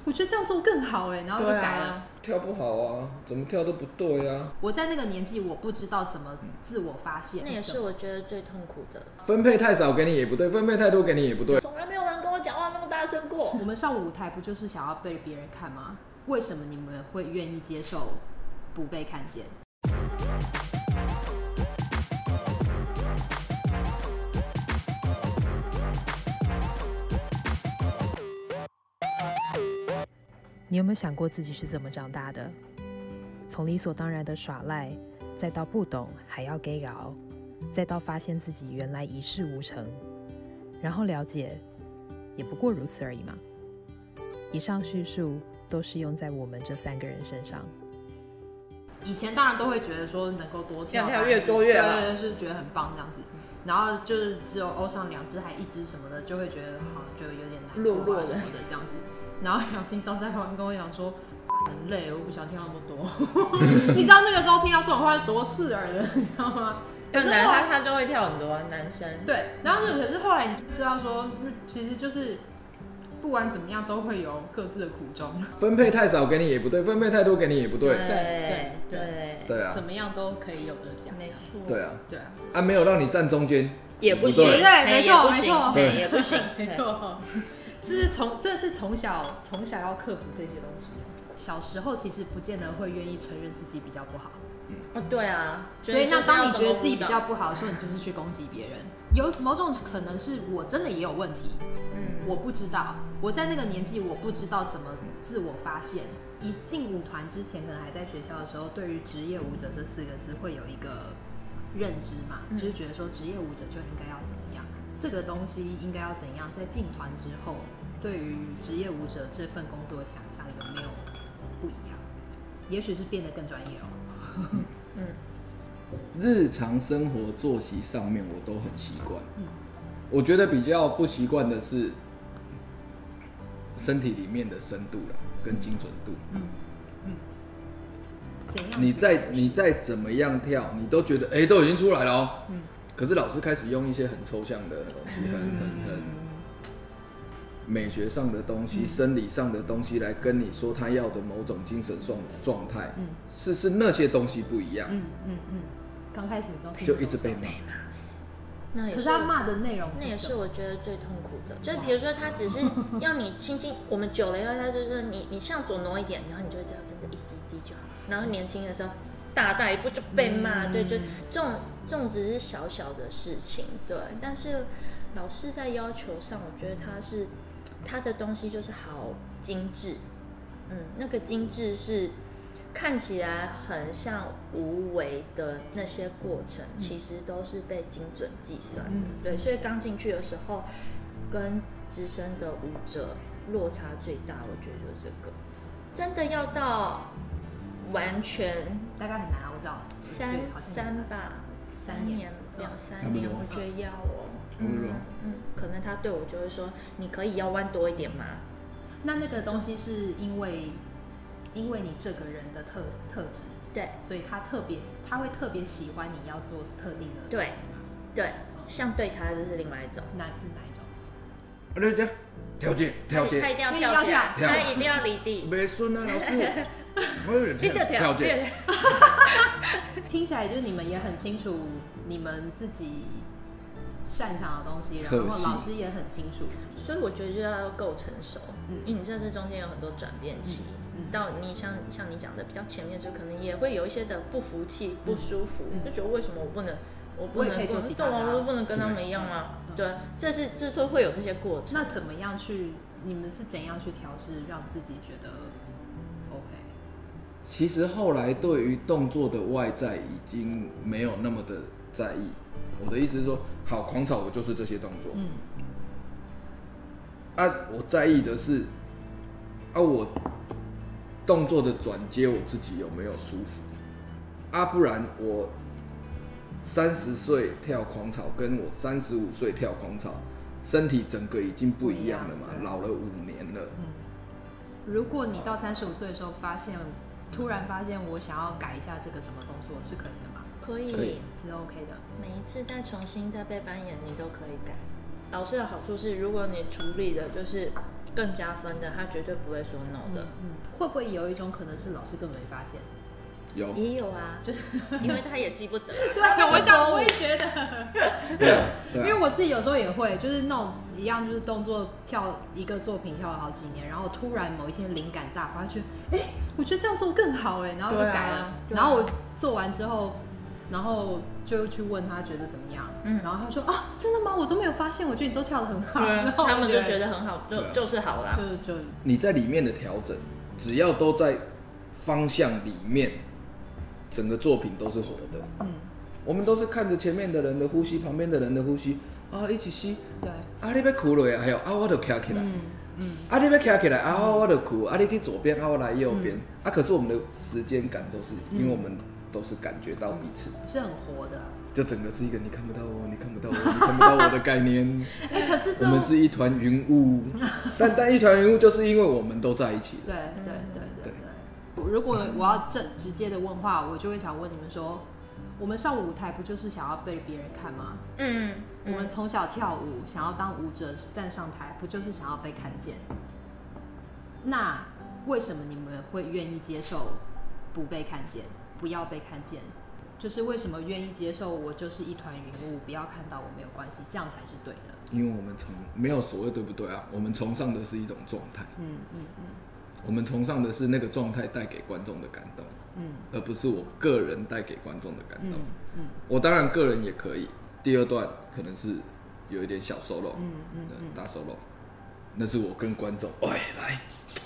我觉得这样做更好哎，然后就改了。 跳不好啊，怎么跳都不对啊。 我在那个年纪，我不知道怎么自我发现， 那也是我觉得最痛苦的。 分配太少给你也不对，分配太多给你也不对。 从来没有人跟我讲话那么大声过。 我们上舞台不就是想要被别人看吗？为什么你们会愿意接受不被看见？你有没有想过自己是怎么长大的？从理所当然的耍赖，再到不懂还要给搞，再到发现自己原来一事无成，然后了解，也不过如此而已嘛。以上叙述都适用在我们这3个人身上。以前当然都会觉得说能够多跳， 跳越多越好， 对，是觉得很棒这样子。然后就是只有欧上2只还1只什么的，就会觉得好就有点难过啊什么的这样子。然后杨心脏在旁边跟我讲说很累，我不想听那么多。你知道那个时候听到这种话是多刺耳的，你知道吗？ 可是他就会跳很多男生。 对，然后可是后来你就知道说，其实就是不管怎么样都会有各自的苦衷。 分配太少给你也不对，分配太多给你也不对。 对啊， 怎么样都可以有得奖， 没错。 对啊，没有让你站中间也不行， 对，没错， 也不行， 没错。这是从小要克服这些东西。小时候其实不见得会愿意承认自己比较不好。 对啊。 所以那当你觉得自己比较不好的时候，你就是去攻击别人。有某种可能是我真的也有问题，我不知道。我在那个年纪，我不知道怎么自我发现。一进舞团之前，可能还在学校的时候，对于职业舞者这4个字会有一个认知嘛，就是觉得说职业舞者就应该要怎么样。这个东西应该要怎样？在进团之后，对于职业舞者这份工作的想象有没有不一样？也许是变得更专业哦。 日常生活作息上面我都很习惯。我觉得比较不习惯的是身体里面的深度了，跟精准度。你再怎么样跳，你都觉得都已经出来了哦。可是老师开始用一些很抽象的东西，很美学上的东西、生理上的东西来跟你说他要的某种精神状态，是那些东西不一样。 刚开始都就一直被骂。 可是他骂的内容， 那也是我觉得最痛苦的。就是比如说，他只是要你轻轻，我们久了以后，他就说你向左挪一点，然后你就会知道真的一滴滴就好。然后年轻的时候，大一步就被骂，对，就这种只是小小的事情，对。但是老师在要求上，我觉得他的东西就是好精致，那个精致是看起来很像无为的那些过程，其实都是被精准计算的。对，所以刚进去的时候，跟资深的舞者落差最大，我觉得就是这个。真的要到完全大概很难啊，我知道三吧，3年2-3年，我觉得要哦。可能他对我就会说，你可以要弯多一点吗？ 那个东西是因为你这个人的特质， 对， 所以他会特别喜欢你要做特定的东西吗？ 对，像对他就是另外一种。 那是哪一种？ 跳接， 他一定要跳起来，他一定要离地。 没顺啊，老师。你就跳接。 听起来就是你们也很清楚你们自己擅长的东西，然后老师也很清楚， 所以我觉得就要够成熟，因为你在这中间有很多转变期。到你像你讲的比较前面，就可能也会有一些的不服气、不舒服，就觉得为什么我不能也可以做其他的啊， 我不能跟他们一样吗？对，这都会有这些过程。 那怎么样去？你们是怎样去调试，让自己觉得 OK？ 其实后来对于动作的外在已经没有那么的在意。我的意思是说，好，狂草我就是这些动作。我在意的是，我动作的转接我自己有没有舒服？不然我30岁跳狂草，跟我35岁跳狂草，身体整个已经不一样了嘛，老了5年了。 如果你到35岁的时候突然发现我想要改一下这个什么动作，是可以的吗？ 可以， 是 OK 的。 每一次重新再被扮演，你都可以改。老师的好处是，如果你处理的就是更加分的，他绝对不会说 no 的。 会不会有一种可能是老师根本没发现？ 有也有啊，就是因为他也记不得、啊。 对，我也觉得。 对啊， 因为我自己有时候也会，就是那种一样，就是动作跳一个作品跳了好几年，然后突然某一天灵感大发，觉得我觉得这样做更好然后就改了。然后我做完之后，然后就去问他觉得怎么样，然后他说啊，真的吗？我都没有发现，我觉得你都跳得很好。然后他们就觉得很好，就是好啦。 就你在里面的调整，只要都在方向里面，整个作品都是活的。我们都是看着前面的人的呼吸，旁边的人的呼吸啊，一起吸。 对。 啊，你要哭落还有啊，我就站起来。啊，你要站起来啊，我就哭。啊，你去左边啊，我来右边。啊，可是我们的时间感都是，因为我们都是感觉到彼此， 是很活的。 就整个是一个你看不到我，你看不到我，你看不到我的概念。 可是我们是一团云雾，但一团云雾就是因为我们都在一起。 对。如果我要直接的问话，我就会想问你们说，我们上舞台不就是想要被别人看吗？我们从小跳舞，想要当舞者站上台，不就是想要被看见？那为什么你们会愿意接受不被看见，不要被看见？就是为什么愿意接受我就是一团云雾，不要看到我没有关系，这样才是对的。 因为我们没有所谓对不对啊，我们崇尚的是一种状态。我们崇尚的是那个状态带给观众的感动，而不是我个人带给观众的感动。我当然个人也可以，第二段可能是有一点小 solo，大 solo， 那是我跟观众，来，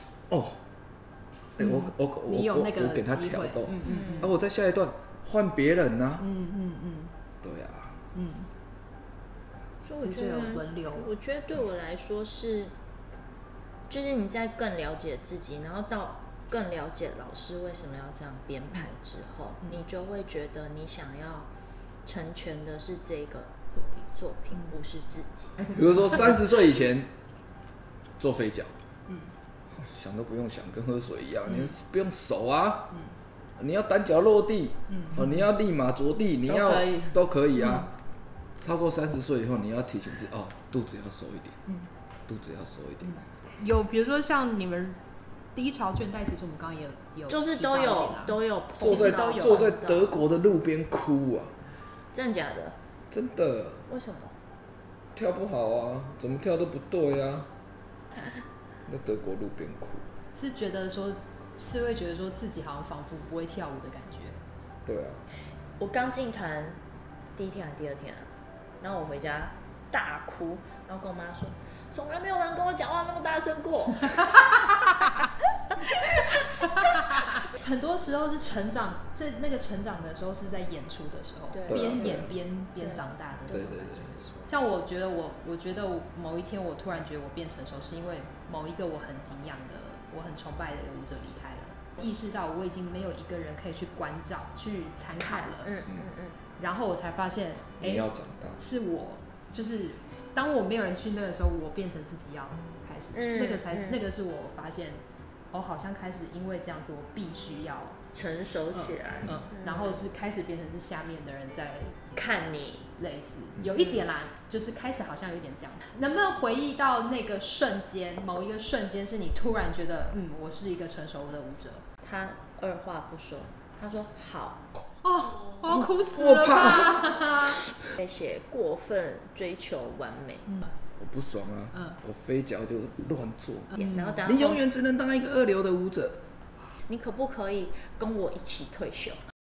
我给他挑逗，我在下一段换别人啊，对啊， 所以我觉得有轮流， 我觉得对我来说是。就是你在更了解自己，然后到更了解老师为什么要这样编排之后，你就会觉得你想要成全的是这个作品，不是自己。 比如说30岁以前做飞脚，想都不用想，跟喝水一样，你不用手啊，你要单脚落地，你要立马着地，你要都可以啊。超过30岁以后，你要提醒自己，肚子要收一点，肚子要收一点。 有，比如说像你们低潮倦怠，其实我们刚刚也有， 就是都有坐在德国的路边哭啊， 真的假的？ 真的。 为什么？ 跳不好啊，怎么跳都不对啊。在德国路边哭， 是会觉得说自己好像仿佛不会跳舞的感觉。 对啊。 我刚进团第一天还是第二天然后我回家大哭，然后跟我妈说。从来没有人跟我讲话那么大声过。 很多时候是成长，那个成长的时候是在演出的时候，边演边长大的。 对。 像我觉得某一天我突然觉得我变成熟，是因为某一个我很敬仰的、我很崇拜的舞者离开了，意识到我已经没有一个人可以去关照、去参考了。然后我才发现， 你要长大， 是我就是。当我没有人去那个时候，我变成自己要开始，那个是我发现，好像开始因为这样子，我必须要成熟起来， 然后是开始变成是下面的人在看你， 类似有一点啦，就是开始好像有一点这样。能不能回忆到那个瞬间，某一个瞬间是你突然觉得，我是一个成熟的舞者？ 他二话不说，他说好。 我要哭死了吧！ 在写过分追求完美， 我不爽啊！我飞脚就乱做， 然后你永远只能当一个2流的舞者。 你可不可以跟我一起退休？